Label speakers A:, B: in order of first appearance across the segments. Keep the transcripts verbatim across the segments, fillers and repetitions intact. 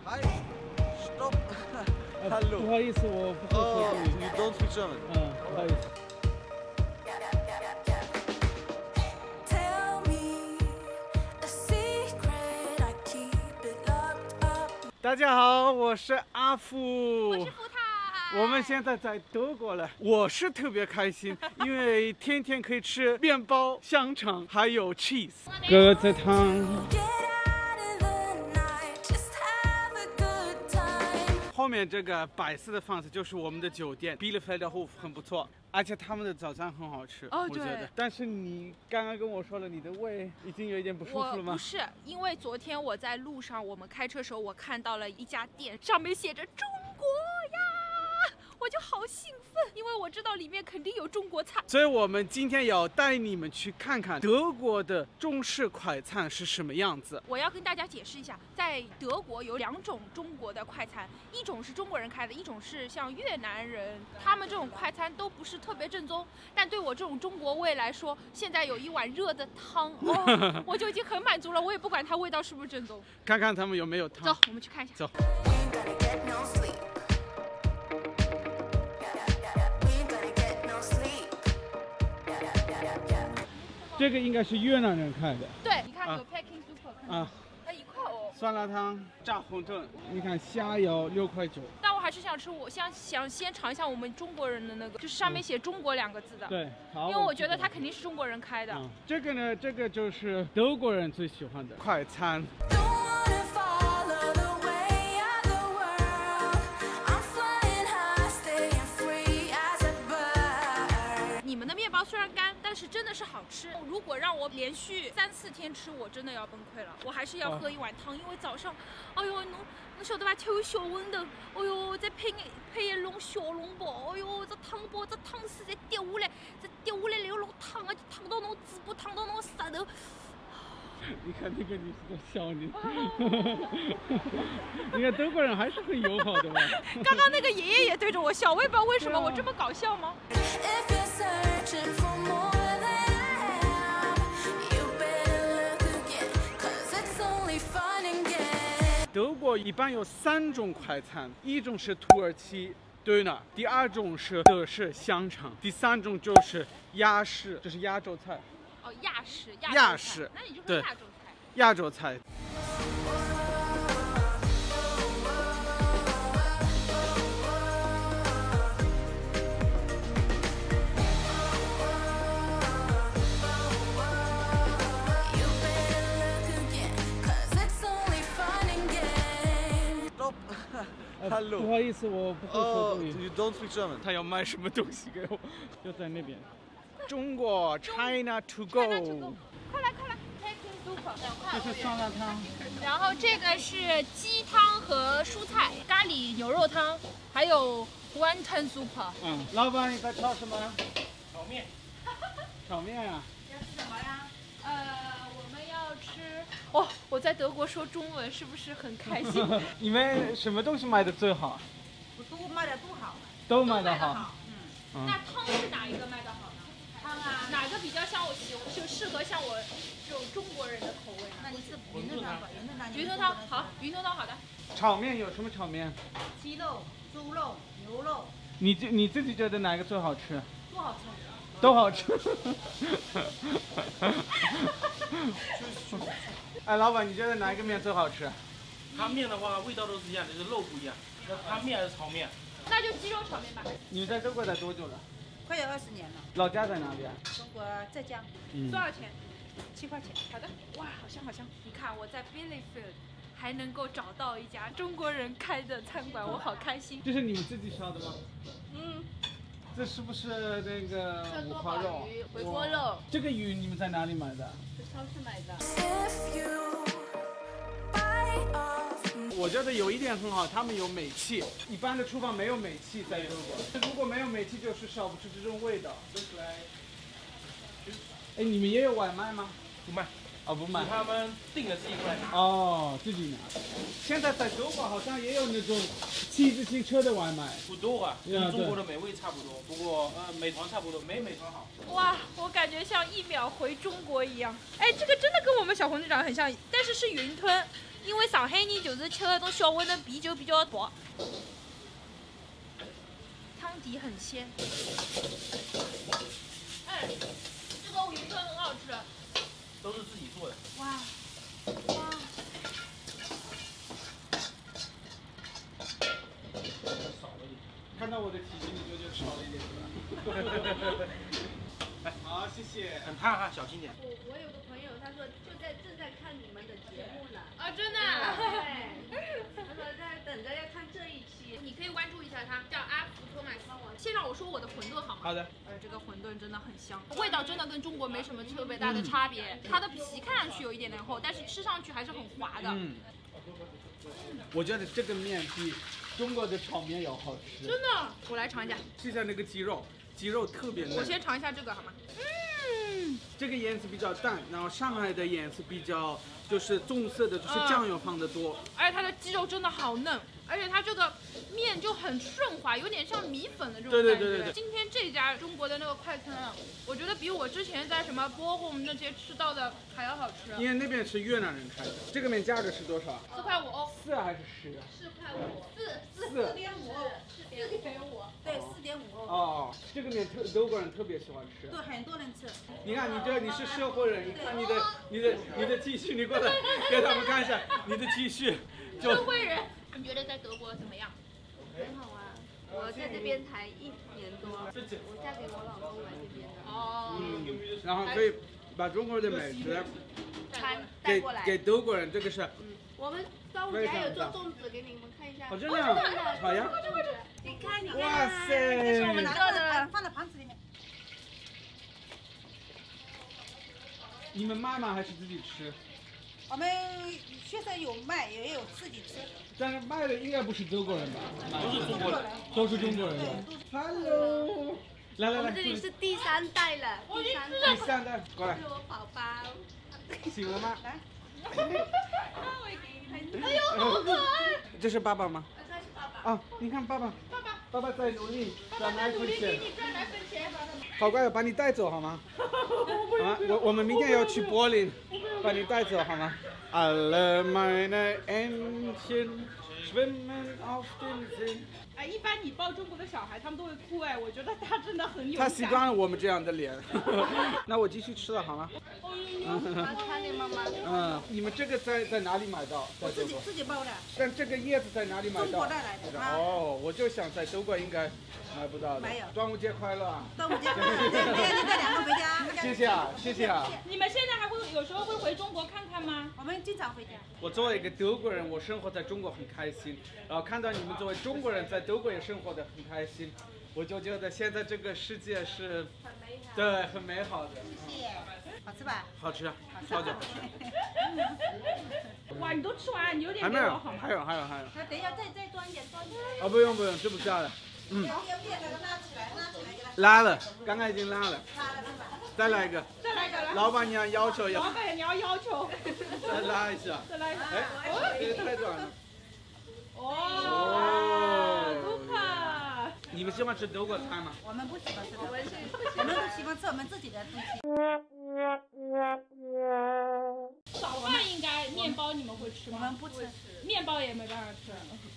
A: Hi. Stop. Hallo.
B: 不好意思，我不会说
A: Oh,
B: 德语。
A: you don't speak German.
B: 嗯，不好意思。 大家好，我是阿富。
C: 我是福塔。
B: 我们现在在德国了，我是特别开心，因为天天可以吃面包、香肠，还有 cheese。鸽子汤。后面这个白色的房子就是我们的酒店 Bielefelder Hof， 很不错，而且他们的早餐很好吃，
C: 哦、
B: 我觉得。但是你刚刚跟我说了，你的胃已经有一点不舒服了吗？
C: 我不是，因为昨天我在路上，我们开车的时候，我看到了一家店，上面写着中国呀，我就好兴奋，因为我知道里面肯定有中国菜。
B: 所以我们今天要带你们去看看德国的中式快餐是什么样子。
C: 我要跟大家解释一下，在德国有两种中国的快餐，一种是中国人开的，一种是像越南人，他们这种快餐都不是特别正宗。但对我这种中国胃来说，现在有一碗热的汤，哦，我就已经很满足了。我也不管它味道是不是正宗。
B: 看看他们有没有汤。
C: 走，我们去看一下。
B: 走。这个应该是越南人开的。
C: 对，你看有
B: 啊
C: Peking Super， 看
B: 啊，
C: 它一块哦。
B: 酸辣汤、炸馄饨，你看虾油六块九。
C: 但我还是想吃，我想想先尝一下我们中国人的那个，就是上面写中国两个字的。
B: 对，好。
C: 因为我觉得它肯定是中国人开的。
B: 嗯，这个呢，这个就是德国人最喜欢的快餐。
C: 你们的面包虽然干，但是真的是好吃。如果让我连续三四天吃，我真的要崩溃了。我还是要喝一碗汤，因为早上，哎呦，侬侬晓得吧？吃碗小馄饨，哎呦，再配配一笼小笼包，哎呦，这汤包这汤水再滴下来，再滴下来那个老汤啊，烫到侬嘴巴，烫到侬舌头。
B: 你看那个女士在笑你，你看德国人还是很友好的嘛。
C: 刚刚那个爷爷也对着我笑，我也不知道为什么，我这么搞笑吗？
B: 德国一般有三种快餐，一种是土耳其 döner， 第二种是德式香肠，第三种就是亚式，就是亚洲菜。
C: 哦，亚式，
B: 亚式，
C: 那你就说
B: 对
C: 亚洲菜。
B: 亚洲菜。
A: Stop.
B: 呃
A: Hallo.
B: 不好意思，我不会说
A: Oh,
B: 德语。
A: you don't speak German.
B: 他要卖什么东西给我？就在那边。中国 China to go。
C: China to go 快来快来 ，Peking Super 两块
B: 这是酸辣汤。
C: 然后这个是鸡汤和蔬菜，咖喱牛肉汤，还有 wonton super。
B: 嗯，老板你在炒什么？
D: 炒面。
B: 炒面啊。
C: 要吃什么呀？呃，我们要吃。哦，我在德国说中文是不是很开心？
B: 你们什么东西卖的最好？
E: 都卖的都好，
B: 都卖的
C: 好。
B: 好。
C: 嗯。那汤是哪一个卖的好呢？汤啊，哪个比较像我喜，就适合像我这种中国人的口味呢？
E: 那你是云吞汤吧？云吞汤。
C: 云吞汤好，云吞汤好的。
B: 炒面有什么炒面？
E: 鸡肉、猪肉、牛肉。
B: 你自你自己觉得哪个最好吃？
E: 都好吃。
B: 都好吃。哎，老板，你觉得哪一个面最好吃？
D: 它面的话味道都是一样的，就是肉不一样。那它面还是炒面？
C: 那就鸡肉炒面吧。
B: 你们在德国待多久了？
E: 快有二十年了。
B: 老家在哪里啊？
E: 中国浙江。
B: 嗯。
C: 多少钱？
E: 七块钱。
C: 好的。哇，好香好香！你看我在 Bielefeld 还能够找到一家中国人开的餐馆，我好开心。
B: 这是你们自己烧的吗？
C: 嗯。
B: 这是不是那个五花肉？
C: 回锅肉。
B: 这个鱼你们在哪里买的？
C: 在超市买的。
B: 我觉得有一点很好，他们有煤气，一般的厨房没有煤气在德国。如果没有煤气，就是烧不出这种味道。哎，你们也有外卖吗？
D: 不卖。
B: 哦，不卖。
D: 他们订了自己过来拿。
B: 哦，自己拿。现在在德国好像也有那种骑自行车的外卖。
D: 不多啊，跟中国的美味差不多，不过呃，美团差不多，没美团好。
C: 哇，我感觉像一秒回中国一样。哎，这个真的跟我们小馄饨长得很像，但是是云吞， 因为上海人就是吃那种小温的啤酒比较多。汤底很鲜。哎，这个云吞很好吃。
D: 都是自己做的。
C: 哇哇！
D: 少了一点。
B: 看到我的体积，你就觉得少了一点是吧？好，谢谢。
D: 很烫哈，小心点。
F: 我我有个朋友，他说就在正在看你们的节目呢。
C: 啊，真的、啊？
F: 对，他说在等着要看这一期。
C: 你可以关注一下他，叫阿福托马斯。先让我说我的馄饨好吗？
B: 好的。
C: 呃，这个馄饨真的很香，味道真的跟中国没什么特别大的差别。它的皮看上去有一点点厚，但是吃上去还是很滑的。
B: 嗯。我觉得这个面比中国的炒面要好吃。
C: 真的，我来尝一下。
B: 试一下那个鸡肉，鸡肉特别嫩。
C: 我先尝一下这个好吗？嗯，
B: 这个颜色比较淡，然后上海的颜色比较就是棕色的，就是酱油放的多。
C: 嗯、而且它的鸡肉真的好嫩，而且它这个面就很顺滑，有点像米粉的这种感觉。
B: 对对对对对。
C: 今天这家中国的那个快餐啊，我觉得比我之前在什么波鸿那些吃到的还要好吃。
B: 因为那边是越南人开的。这个面价格是多少？
C: 四块五欧。
B: 四还是十？
F: 四块五，四
E: 四四点五欧，
F: 四点五，
E: 对，四点五欧。
B: 哦，这个面特德国人特别喜欢吃。
E: 对，很多人吃。
B: 你看，你这你是社会人，你看你的你的你的 T 恤，你过来给他们看一下你的 T 恤。
C: 社会人，你觉得在德国怎么样？
F: 很好啊。我在这边才一年多，我嫁给我老公来这边的。
C: 哦。
B: 嗯，然后可以把中国的美食
F: 餐带
B: 给
F: 过来。
B: 给德国人，这个是。
F: 嗯，我们端午节还有做粽子给你们看一下。
B: 哦，真的啊？好呀。
F: 你看，你看。
B: 哇塞！
E: 这是我们做的，放在盘子里面。
B: 你们卖吗？还是自己吃？
E: 我们学生有卖，也有自己吃。
B: 但是卖的应该不是德国人吧？
D: 都是中国人。
B: 都是中国人。Hello， 来来来，
F: 我们这里是第三代了，第三代。
B: 第三代，过来。
F: 是我宝宝。
B: 醒了吗？
E: 来。
C: 哎呦，好可爱！
B: 这是爸爸吗？
F: 这是爸爸。
B: 啊，你看爸爸，
C: 爸爸，
B: 爸爸在努力赚奶粉钱。
C: 你赚奶粉钱。
B: 好乖，把你带走好吗？好吗？我我们明天要去柏林，把你带走好吗？Alle meine Entchen schwimmen auf dem See。
G: 哎，一般你抱中国的小孩，他们都会哭哎，我觉得他真的很勇
B: 他
G: 敢。
B: 习惯了我们这样的脸。那我继续吃了好吗？
F: 好，看见妈妈。
B: 嗯，你们这个在在哪里买到？
E: 我自己自己包的。
B: 但这个叶子在哪里买到？
E: 中国带来的。
B: 哦，我就想在德国应该买不到的。
E: 没有。
B: 端午节快乐啊！
E: 端午节快乐！明天就带两个回家。
B: 谢谢啊，谢谢啊。
G: 你们现在还会有时候会回中国看看吗？
E: 我们经常回家。
B: 我作为一个德国人，我生活在中国很开心，然后看到你们作为中国人在德国也生活的很开心，我就觉得现在这个世界是，对，很美好的。
E: 谢谢。好吃吧？
B: 好吃，超级好吃。
G: 哇，你都吃完，你有点
B: 还没有，
G: 给我好吗？
B: 还有还有还有。
E: 那等一下再再装一点，装一点。
B: 哦，不用不用，吃不下了。嗯。
E: 要变那个拉起来，拉起来给它。
B: 拉了，刚刚已经拉了。
E: 拉了是吧？
B: 再来一个。
G: 再来一个来。
B: 老板娘要求要。
G: 老板娘要求。
B: 再拉一下。
G: 再来一下。
B: 哎，这个太短了。
G: 哦，卢卡。
B: 你们喜欢吃德国菜吗？
E: 我们不喜欢吃，我们是我们喜欢吃我们自己的东西。
G: 早饭应该面包你们会吃吗？
E: 我们不吃，
G: 面包也没办法吃。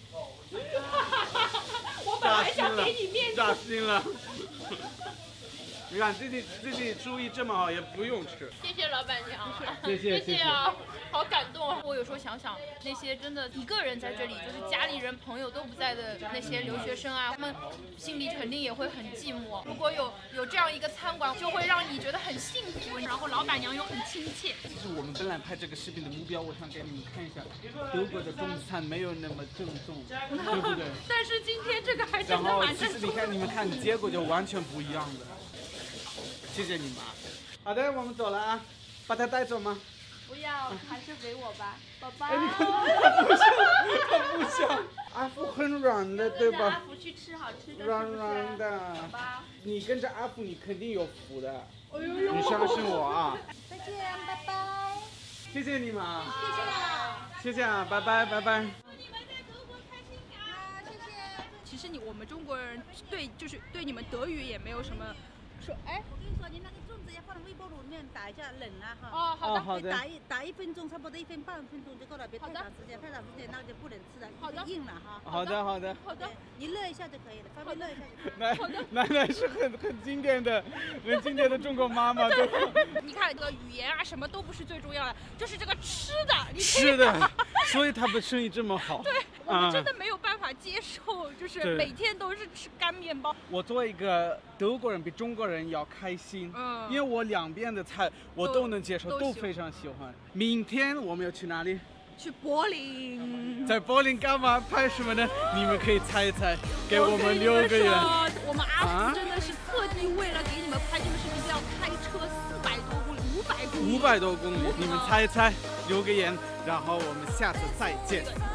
G: 我本来想给你面子。
B: 扎心了。你看自己自己厨艺这么好，也不用吃。
C: 谢谢老板娘，
B: 谢谢
C: 谢谢啊，好感动啊！我有时候想想，那些真的一个人在这里，就是家里人朋友都不在的那些留学生啊，他们心里肯定也会很寂寞。如果有有这样一个餐馆，就会让你觉得很幸福，然后老板娘又很亲切。
B: 其实我们本来拍这个视频的目标，我想给你们看一下，德国的中餐没有那么正宗，对不对？
C: 但是今天这个还真
B: 然后
C: 的蛮
B: 其实你看，
C: 正宗的。
B: 你们看，结果就完全不一样的。谢谢你们啊！好的，我们走了啊，把他带走吗？
F: 不要，还是给我吧，宝宝。
B: 哎，你看他不像，他不像。阿福很软的，对
F: 跟着阿
B: 吧？
F: 福去吃好吃的，
B: 软软的。
F: 宝宝。
B: 你跟着阿福，你肯定有福的。
G: 哎呦呦！
B: 你相信我啊！
E: 再见，拜拜。
B: 谢谢你们啊！
E: 谢谢啊。
B: 谢谢啊，拜拜拜拜。
C: 你们在德国开心啊！谢谢。其实你我们中国人对就是对你们德语也没有什么。 说，哎，
E: 我跟你说，你那个粽子要放在微波炉里面打一下，冷了哈。
C: 哦，好的，
B: 好的
E: 打一打一分钟，差不多一分半分钟就够了，别太长时间，太长时间那就不能吃了，
C: 好的
E: 硬了哈。
B: 好的好的。
C: 好的，
E: 你热一下就可以了，稍微热一下就可以了。
B: 奶奶奶是很很经典的，很经典的中国妈妈，对吧？
C: 你看这个语言啊，什么都不是最重要的，就是这个吃的，你
B: 是的，所以他们生意这么好。
C: 对，我们真的没有办法接受，就是每天都是吃干面包。
B: 我作为一个德国人，比中国人要开心，
C: 嗯，
B: 因为我两边的菜我都能接受，
C: 都
B: 都非常喜欢。明天我们要去哪里？
C: 去柏林。
B: 在柏林干嘛？拍什么呢？你们可以猜一猜，给我们留个言。
C: 我们阿福真的是特地为了给你们拍这个视频，要开车四百多公里，五百公里，
B: 五百多公里，你们猜一猜，留个言，然后我们下次再见。